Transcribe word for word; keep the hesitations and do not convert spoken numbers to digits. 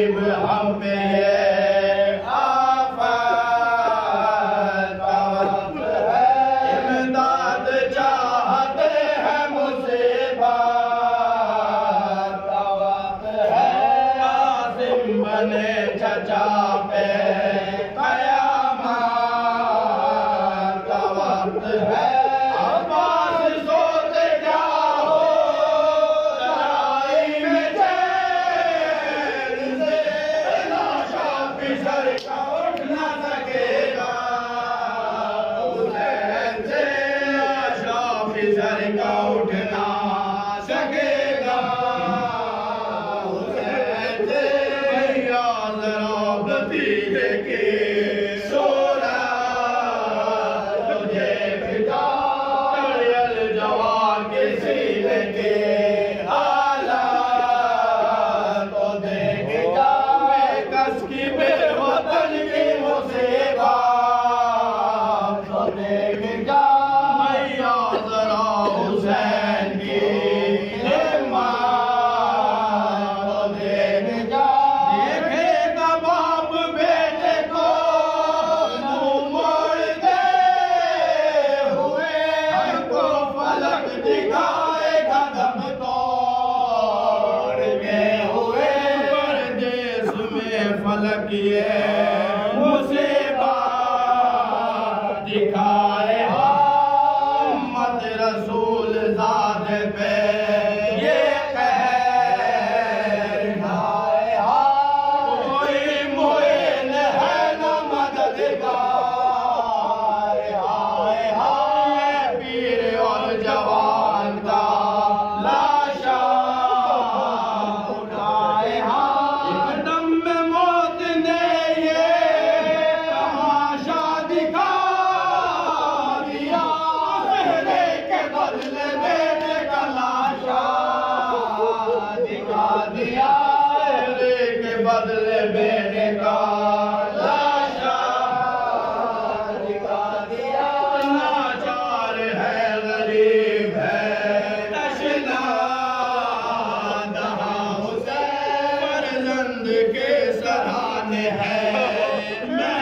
नसीब हम पे आफत का वक्त है, इमदाद चाहते हैं मुसीबत का वक्त है, कासिम बने चचा पे कयामत का वक्त है। सर का उठना सकेगा हुसैन से, भैया जरा भतीजे के सोरा तुझे पिता तड़ियल जवान के सीने के हालात तो देखेगा, बेकस की बेवतन की मुसीबत तो देखेगा, भैया जरा हुसैन की हिम्मत तो देखेगा। देखेगा बाप बेटे को मुंह मोड़ते हुए, हमको फलक दिखाएगा दम तोड़ के हुए, परदेश में फलक ये मुसीबत दिखाए रसूल ज़ात पे ये कहर ढाए, कोई मुइन है न मददगार, हाय हाय पीर और जवान का लाशा उठाए, एक दम में मौत ने ये तमाशा दिखा दिया, बदले बेटे का लाशा दिखा दिया, के बदले बेटे का लाशा दिखा दिया। नाचार है गरीब है तशना दहा हुसैन, फर्जंद के सराहने है